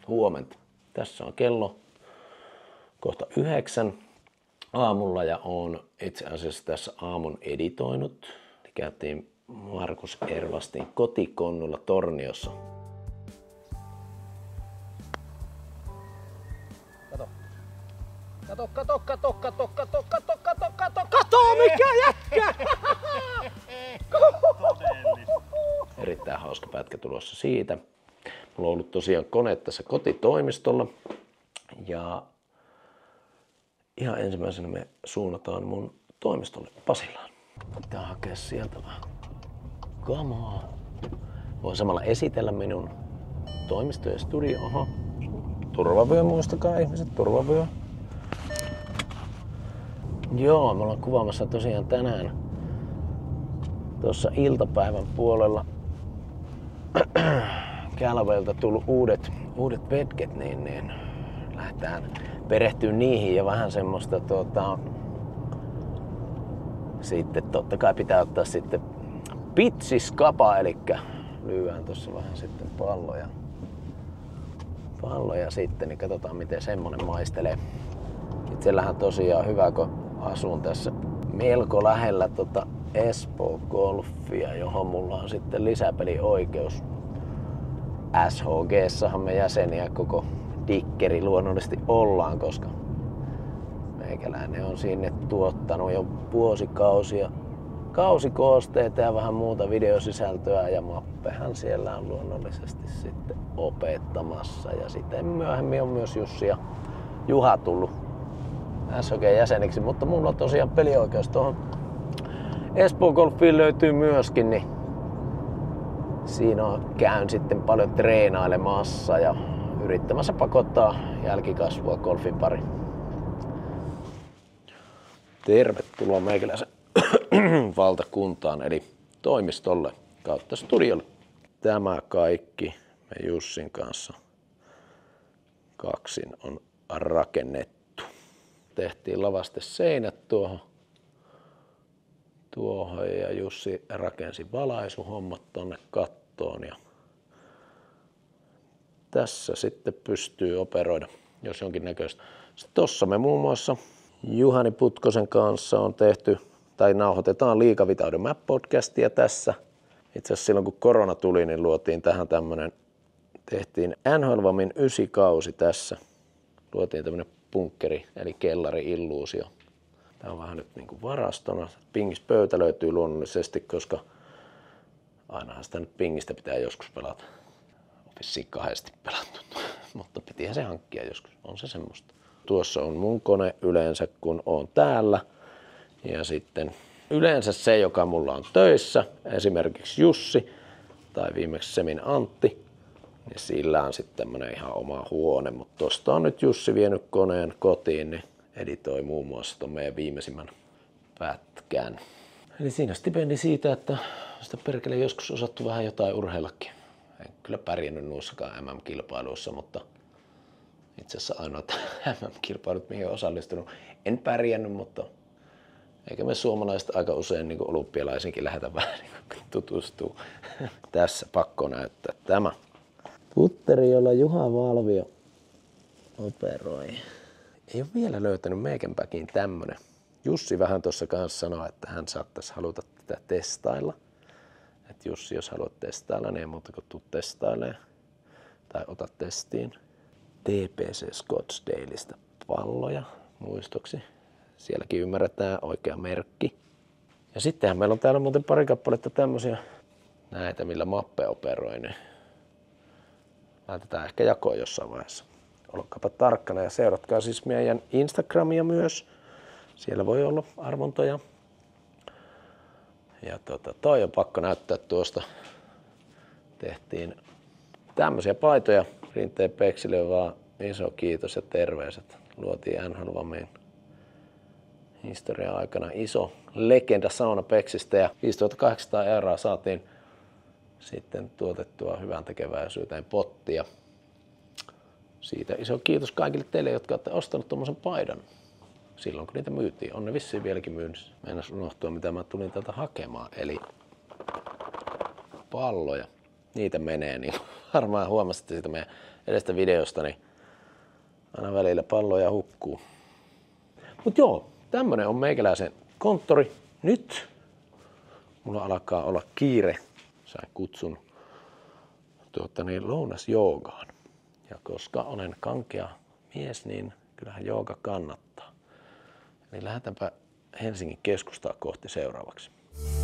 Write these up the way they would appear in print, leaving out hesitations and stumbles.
Huomenta. Tässä on kello kohta 9 aamulla ja oon itse asiassa tässä aamun editoinut. Käytiin Markus Ervastin kotikonnulla Torniossa. Kato mikä jätkä! Erittäin hauska pätkä tulossa siitä. Mulla on ollut tosiaan kone tässä kotitoimistolla ja ihan ensimmäisenä me suunnataan mun toimistolle Pasilaan. Pitää hakea sieltä vähän kamaa. Voin samalla esitellä minun toimisto ja studio. Oho. Turvavyö, muistakaa ihmiset, turvavyö. Joo, me ollaan kuvaamassa tosiaan tänään tuossa iltapäivän puolella Calawayilta tullut uudet vetket, niin lähdetään perehtyä niihin ja vähän semmoista sitten totta kai pitää ottaa sitten pitsiskapa, eli lyödään tuossa vähän sitten palloja sitten, niin katsotaan miten semmonen maistelee. Itsellähän tosiaan hyvä, kun asun tässä melko lähellä Espoo Golfia, johon mulla on sitten lisäpelioikeus. SHG:ssahan me jäseniä koko dikkeri luonnollisesti ollaan, koska meikäläinen on sinne tuottanut jo vuosikausia kausikoosteita ja vähän muuta videosisältöä ja Mappehan siellä on luonnollisesti sitten opettamassa ja sitten myöhemmin on myös Jussi ja Juha tullut SHG-jäseniksi, mutta mulla on tosiaan pelioikeus tuohon Espoo Golfiin löytyy myöskin, niin siinä käyn sitten paljon treenailemassa ja yrittämässä pakottaa jälkikasvua golfin pariin. Tervetuloa meikäläisen valtakuntaan eli toimistolle kautta studiolle. Tämä kaikki me Jussin kanssa kaksin on rakennettu. Tehtiin lavasteseinät tuohon ja Jussi rakensi valaisuhommat tonne kattoon ja tässä sitten pystyy operoida, jos jonkinnäköistä. Sitten tossa me muun muassa Juhani Putkosen kanssa on tehty tai nauhoitetaan Liiga Without a Map -podcastia tässä. Itse asiassa silloin kun korona tuli, niin luotiin tähän tehtiin NHL-vamin 9 kausi tässä. Luotiin tämmönen bunkkeri eli kellari-illuusio. Tää on vähän nyt niinku varastona. Pingispöytä löytyy luonnollisesti, koska ainahan sitä nyt pingistä pitää joskus pelata. Vissiin kahdesti pelattu, mutta pitihän se hankkia joskus. On se semmoista. Tuossa on mun kone yleensä, kun oon täällä. Ja sitten yleensä se, joka mulla on töissä, esimerkiksi Jussi tai viimeksi Semin Antti, niin sillä on sitten tämmönen ihan oma huone. Mutta tosta on nyt Jussi vienyt koneen kotiin, niin editoi muun muassa ton meidän viimeisimmän pätkän. Eli siinä stipendi siitä, että sitä perkele joskus osattu vähän jotain urheillakin. En kyllä pärjännyt nuussakaan MM-kilpailuissa, mutta itse asiassa ainoat MM-kilpailut, mihin olen osallistunut, en pärjännyt, mutta eikä me suomalaiset aika usein niin olympialaisinkin lähdetä vähän niin tutustuu. Tässä pakko näyttää tämä putteri, jolla Juha Valvio operoi. Ei ole vielä löytänyt meikänpäkiin tämmönen. Jussi vähän tuossa kanssa sanoi, että hän saattaisi haluta tätä testailla. Että Jussi, jos haluat testailla, niin ei muuta kuin tuu testailemaan tai ota testiin. TPC Scottsdaleista palloja muistoksi. Sielläkin ymmärretään oikea merkki. Ja sittenhän meillä on täällä muuten pari kappaletta tämmösiä näitä, millä Mappe operoi. Niin laitetaan ehkä jakoon jossain vaiheessa. Olkaapa tarkkana ja seuratkaa siis meidän Instagramia myös. Siellä voi olla arvontoja. Ja toi on pakko näyttää tuosta. Tehtiin tämmöisiä paitoja. Rinteen Peksille vaan iso kiitos ja terveiset. Luotiin NHL-vamiin historian aikana iso legenda Sauna Peksistä ja 5800 € saatiin sitten tuotettua hyvän tekeväisyyteen pottia. Siitä iso kiitos kaikille teille, jotka olette ostanut tommosen paidan silloin kun niitä myytiin. On ne vissiin vieläkin myynnissä. Meinas unohtua mitä mä tulin täältä hakemaan, eli palloja. niitä menee, niin varmaan huomasitte siitä meidän edestä videosta, niin aina välillä palloja hukkuu. Mut joo, tämmönen on meikäläisen konttori. Nyt mulla alkaa olla kiire. Sain kutsun lounasjoogaan. Ja koska olen kankea mies, niin kyllähän jooga kannattaa. Niin lähdetäänpä Helsingin keskustaa kohti seuraavaksi.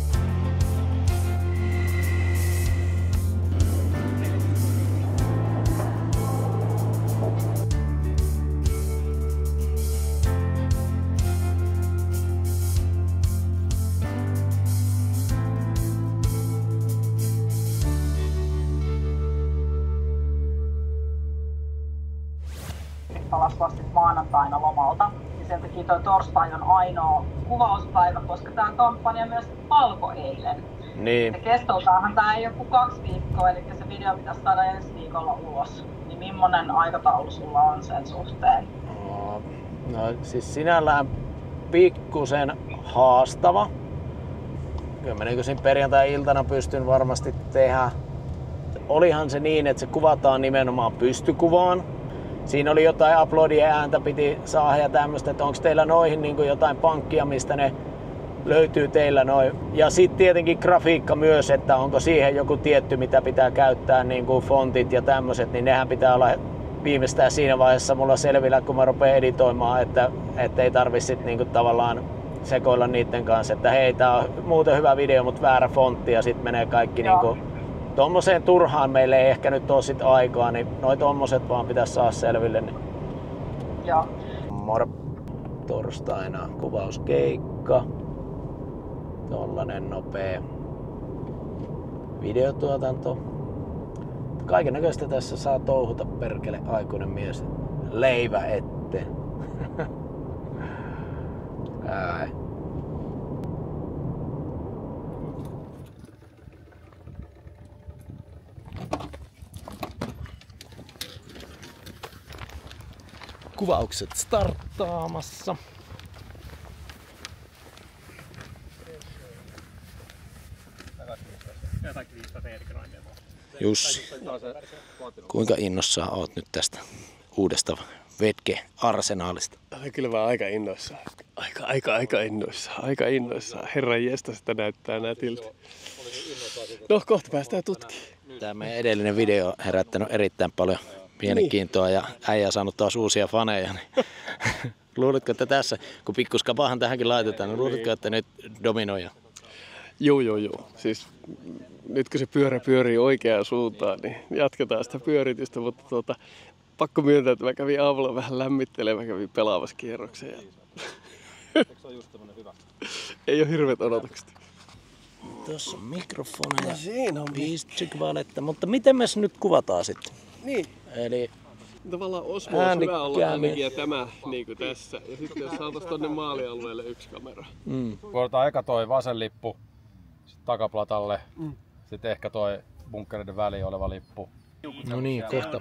Palas vasta maanantaina lomalta. Ja sen takia toi torstai on ainoa kuvauspäivä, koska tää kampanja myös alkoi eilen. Niin. Ja kestoltaanhan tää ei joku 2 viikkoa, eli se video pitäisi saada ensi viikolla ulos. Niin millainen aikataulu sulla on sen suhteen? No siis sinällään pikkusen haastava. Kyllä mä niin siinä perjantai-iltana pystyn varmasti tehdä. Olihan se niin, että se kuvataan nimenomaan pystykuvaan. Siinä oli jotain uploadien ääntä piti saada ja tämmöistä, että onko teillä noihin niin kuin jotain pankkia, mistä ne löytyy teillä noin. Ja sitten tietenkin grafiikka myös, että onko siihen joku tietty, mitä pitää käyttää, niin kuin fontit ja tämmöiset, niin nehän pitää olla viimeistään siinä vaiheessa mulla selvillä, kun mä rupean editoimaan, että ei tarvi sit niin kuin tavallaan sekoilla niiden kanssa, että hei, tää on muuten hyvä video, mutta väärä fontti ja sitten menee kaikki niin kuin tommoseen turhaan meille ei ehkä nyt ole sit aikaa, niin noi tommoset vaan pitäisi saada selville. Niin. Joo. Torstaina kuvauskeikka. Tollanen nopea videotuotanto. Kaiken näköistä tässä saa touhuta, perkele, aikuinen mies. Leivä ette. Kuvaukset starttaamassa. Jussi, kuinka innossaan oot nyt tästä uudesta Vedge-arsenaalista? Kyllä mä aika innoissaan. Aika innoissaan. Herran jestä sitä näyttää nätiltä. No, kohta päästään tutkimaan. Tämä meidän edellinen video on herättänyt erittäin paljon mielenkiintoa ja äijä on saanut taas uusia faneja. Niin luulitko, että tässä, kun pikkuskapahan tähänkin laitetaan, niin luulitko, että nyt dominoija? Joo. Siis nyt kun se pyörä pyörii oikeaan suuntaan, niin jatketaan sitä pyöritystä, mutta pakko myöntää, että mä kävin aamulla vähän lämmittelemään, mä kävin pelaavassa kierroksen. Ja ei ole hirveät odotukset. Tuossa on mikrofoneja, siinä on piistykvaletta, mutta miten me se nyt kuvataan sitten? Niin. Eli tavallaan Osmo on hyvä olla ainakin ja tämä niin kuin tässä. Ja sitten jos saataisiin tonne maalialueelle yksi kamera. Kuoletaan eka toi vasen lippu, sitten takaplatalle, sitten ehkä toi bunkkereiden väliin oleva lippu. No niin,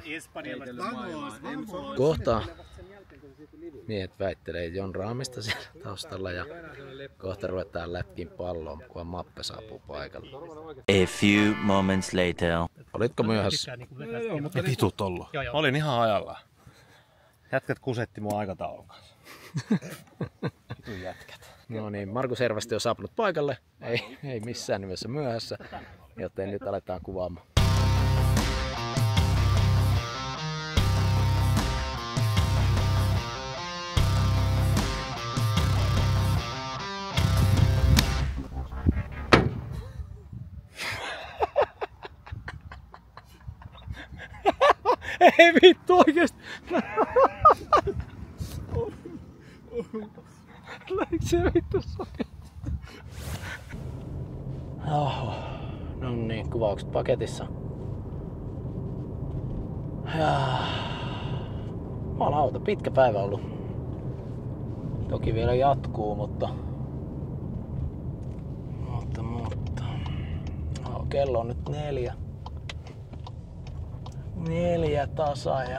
kohta miehet väittelee Jon Raamista siellä taustalla ja kohta ruvetaan lätkin palloon, kun Mappe saapuu paikalle. A few moments later. Olitko myöhässä? Ei vitut ollut. Olin ihan ajallaan. Jätkät kusetti mun aikataulun kanssa. Vitun jätkät. No niin, Markus Hervasti on saapunut paikalle. Ei missään nimessä myöhässä, joten nyt aletaan kuvaamaan. Ei vittu oikeesti! Läikö se vittu sokeasti? No niin, kuvaukset paketissa. Ja jumalauta, pitkä päivä ollut. Toki vielä jatkuu, mutta no, kello on nyt 4 tasa ja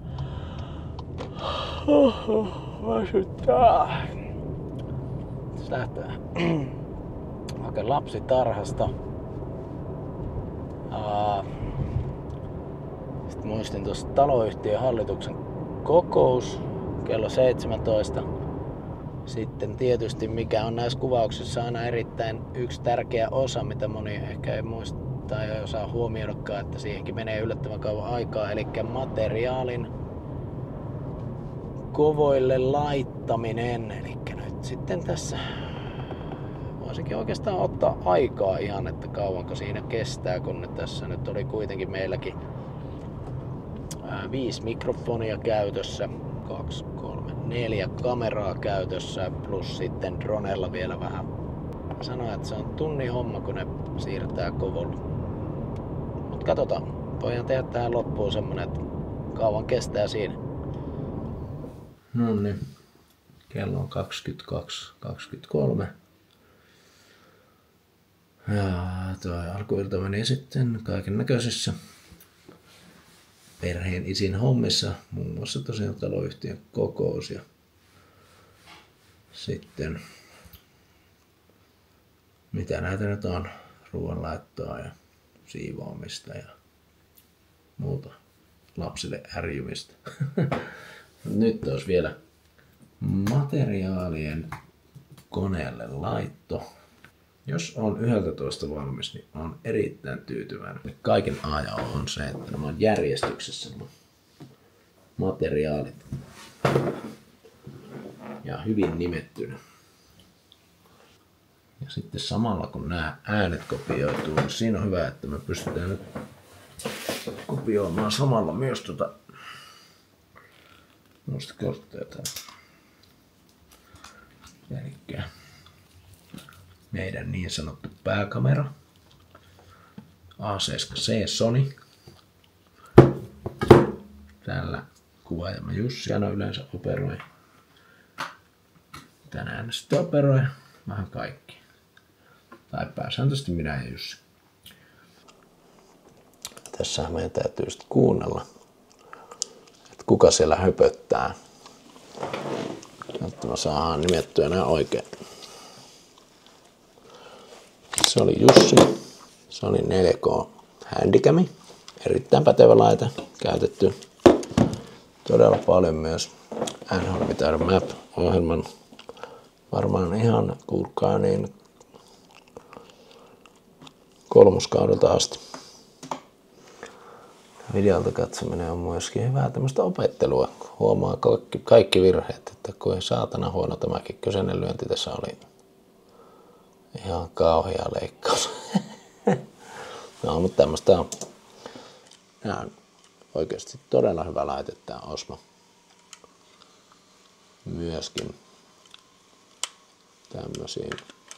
väsyttää. Tässä lähtee hakee lapsi tarhasta Sitten muistin tuossa taloyhtiön hallituksen kokous kello 17. Sitten tietysti mikä on näissä kuvauksissa aina erittäin yksi tärkeä osa, mitä moni ehkä ei muista tai ei osaa huomioidakaan, että siihenkin menee yllättävän kauan aikaa, eli materiaalin kovoille laittaminen. Eli nyt sitten tässä voisikin oikeastaan ottaa aikaa ihan, että kauanko siinä kestää, kun nyt tässä nyt oli kuitenkin meilläkin 5 mikrofonia käytössä, 2, 3, 4 kameraa käytössä, plus sitten dronella vielä vähän. Sanoin, että se on tunnin homma, kun ne siirtää kovolle. Mut katsotaan, voidaan tehdä tähän loppuun semmonen, että kauan kestää siinä. No niin, kello on 22:23. Ja tuo alkuilta meni sitten kaiken näköisissä perheen isin hommissa, muun muassa tosiaan taloyhtiön kokous ja sitten mitä näitä nyt on, ruoanlaittoa ja siivoamista ja muuta lapsille ärjymistä. Nyt olisi vielä materiaalien koneelle laitto. Jos on 11 valmis, niin on erittäin tyytyväinen. Kaiken A ja O on se, että nämä on järjestyksessä nämä materiaalit. Ja hyvin nimettynä. Ja sitten samalla kun nämä äänet kopioituu, niin siinä on hyvä, että me pystytään nyt kopioimaan samalla myös noista kortteja täällä. Elikkä meidän niin sanottu pääkamera. A7C Sony. Tällä kuvaajamme Jussi aina yleensä operoi. Tänään sitten operoi vähän kaikki. Tai pääsääntöisesti minä ja Jussi. Tässähän meidän täytyy sitten kuunnella, että kuka siellä höpöttää. Jotta me saadaan nimettyä nämä oikein. Se oli Jussi. Se oli 4K Handycam. Erittäin pätevä laite. Käytetty todella paljon myös NHL Map-ohjelman. Varmaan ihan kuulkaa niin 3. kaudelta asti. Videolta katsominen on myöskin hyvää tämmöistä opettelua. Huomaa kaikki virheet, että kuin saatana huono tämäkin kyseinen lyönti tässä oli. Ihan kauhea leikkaus. No, mutta tämmöistä on. Nämä on oikeasti todella hyvä laite tää Osmo. Myöskin tämmöisiin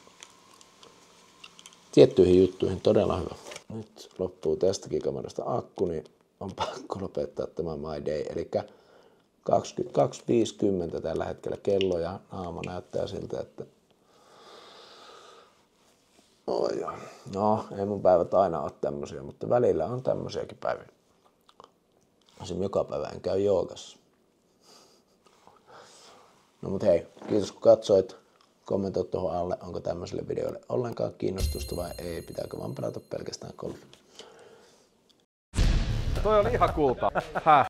tiettyihin juttuihin todella hyvä. Nyt loppuu tästäkin kamerasta akku, niin on pakko lopettaa tämä My Day. Eli 22.50 tällä hetkellä kello ja naama näyttää siltä, että no, ei mun päivät aina ole tämmösiä, mutta välillä on tämmösiäkin päiviä. Esimerkiksi joka päivä en käy joogassa. No mut hei, kiitos kun katsoit. Kommentoi tuohon alle, onko tämmöiselle videoille ollenkaan kiinnostusta vai ei. Pitääkö vaan pelata pelkästään golfia. Toi oli ihan kulta.